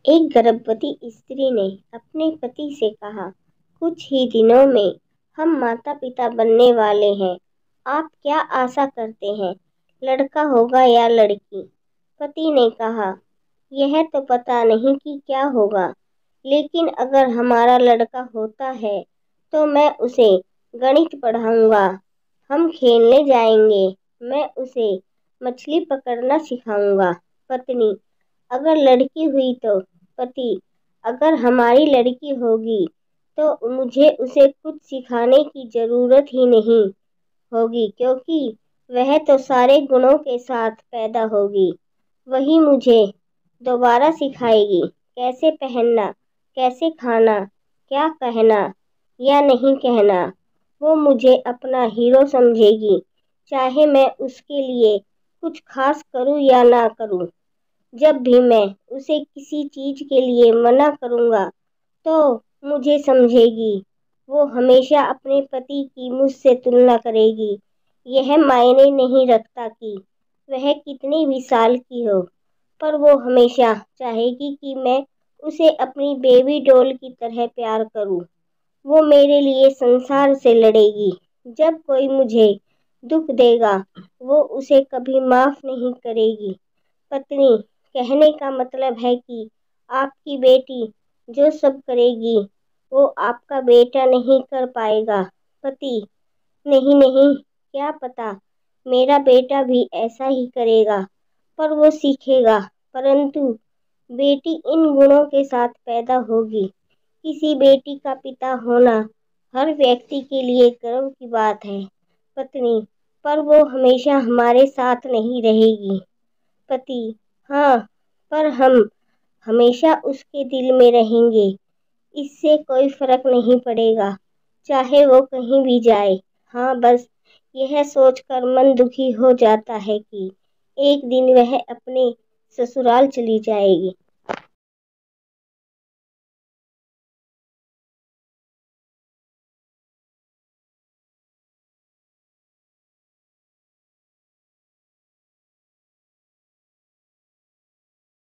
एक गर्भवती स्त्री ने अपने पति से कहा, कुछ ही दिनों में हम माता पिता बनने वाले हैं। आप क्या आशा करते हैं, लड़का होगा या लड़की? पति ने कहा, यह तो पता नहीं कि क्या होगा, लेकिन अगर हमारा लड़का होता है तो मैं उसे गणित पढ़ाऊंगा, हम खेलने जाएंगे, मैं उसे मछली पकड़ना सिखाऊंगा। पत्नी, अगर लड़की हुई तो? पति, अगर हमारी लड़की होगी तो मुझे उसे कुछ सिखाने की जरूरत ही नहीं होगी, क्योंकि वह तो सारे गुणों के साथ पैदा होगी। वही मुझे दोबारा सिखाएगी, कैसे पहनना, कैसे खाना, क्या कहना या नहीं कहना। वो मुझे अपना हीरो समझेगी, चाहे मैं उसके लिए कुछ खास करूं या ना करूं। जब भी मैं उसे किसी चीज के लिए मना करूंगा तो मुझे समझेगी। वो हमेशा अपने पति की मुझसे तुलना करेगी। यह मायने नहीं रखता कि वह कितनी भी साल की हो, पर वो हमेशा चाहेगी कि मैं उसे अपनी बेबी डॉल की तरह प्यार करूं। वो मेरे लिए संसार से लड़ेगी। जब कोई मुझे दुख देगा, वो उसे कभी माफ नहीं करेगी। पत्नी, कहने का मतलब है कि आपकी बेटी जो सब करेगी वो आपका बेटा नहीं कर पाएगा। पति, नहीं नहीं, क्या पता मेरा बेटा भी ऐसा ही करेगा, पर वो सीखेगा। परंतु बेटी इन गुणों के साथ पैदा होगी। किसी बेटी का पिता होना हर व्यक्ति के लिए गर्व की बात है। पत्नी, पर वो हमेशा हमारे साथ नहीं रहेगी। पति, हाँ, पर हम हमेशा उसके दिल में रहेंगे। इससे कोई फर्क नहीं पड़ेगा, चाहे वो कहीं भी जाए। हाँ, बस यह सोचकर मन दुखी हो जाता है कि एक दिन वह अपने ससुराल चली जाएगी।